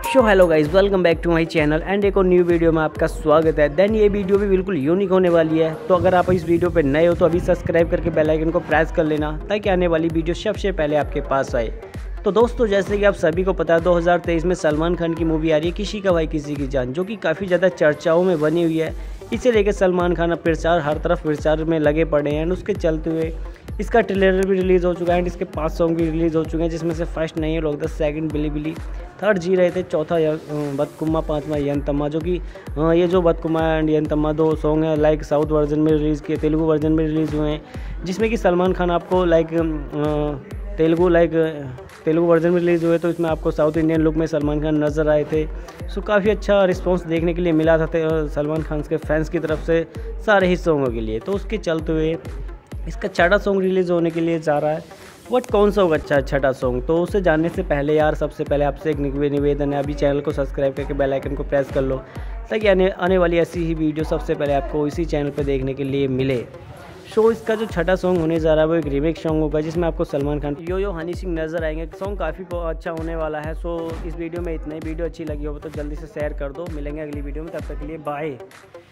Hello guys, welcome back to my channel and एक और new video में आपका स्वागत है। देन ये वीडियो भी बिल्कुल यूनिक होने वाली है, तो अगर आप इस वीडियो पे नए हो तो अभी सब्सक्राइब करके बेल आइकन को प्रेस कर लेना ताकि आने वाली वीडियो सबसे पहले आपके पास आए। तो दोस्तों, जैसे कि आप सभी को पता है 2023 में सलमान खान की मूवी आ रही है किसी का भाई किसी की जान, जो कि काफ़ी ज़्यादा चर्चाओं में बनी हुई है। इसे लेकर सलमान खान अब प्रचार हर तरफ प्रचार में लगे पड़े हैं एंड उसके चलते हुए इसका ट्रेलर भी रिलीज़ हो चुका है एंड इसके 5 सॉन्ग भी रिलीज़ हो चुके हैं, जिसमें से फर्स्ट नहीं लोग the second Billi Billi, third जी रहे थे, चौथा बदकुम्मा, पाँचवा यंतम्मा। जो कि ये जो बदकुम्मा एंड यंतम्मा 2 सॉन्ग हैं लाइक साउथ वर्जन में रिलीज़ किए, तेलुगु वर्जन में रिलीज़ हुए हैं, जिसमें कि सलमान खान आपको तेलुगु वर्जन में रिलीज़ हुए तो इसमें आपको साउथ इंडियन लुक में सलमान खान नज़र आए थे। सो काफ़ी अच्छा रिस्पांस देखने के लिए मिला था सलमान खान के फैंस की तरफ से सारे ही सॉन्गों के लिए। तो उसके चलते हुए इसका छठा सॉन्ग रिलीज़ होने के लिए जा रहा है। बट कौन सा होगा अच्छा छठा सॉन्ग, तो उसे जानने से पहले यार सबसे पहले आपसे एक निवेदन है, अभी चैनल को सब्सक्राइब करके बेल आइकन को प्रेस कर लो ताकि आने वाली ऐसी ही वीडियो सबसे पहले आपको इसी चैनल पर देखने के लिए मिले। सो इसका जो छठा सॉन्ग होने जा रहा है वो एक रीमेक सॉन्ग होगा, जिसमें आपको सलमान खान यो हनी सिंह नज़र आएंगे। सॉन्ग काफ़ी अच्छा होने वाला है। सो इस वीडियो में इतना ही। वीडियो अच्छी लगी हो तो जल्दी से शेयर कर दो। मिलेंगे अगली वीडियो में, तब तक के लिए बाय।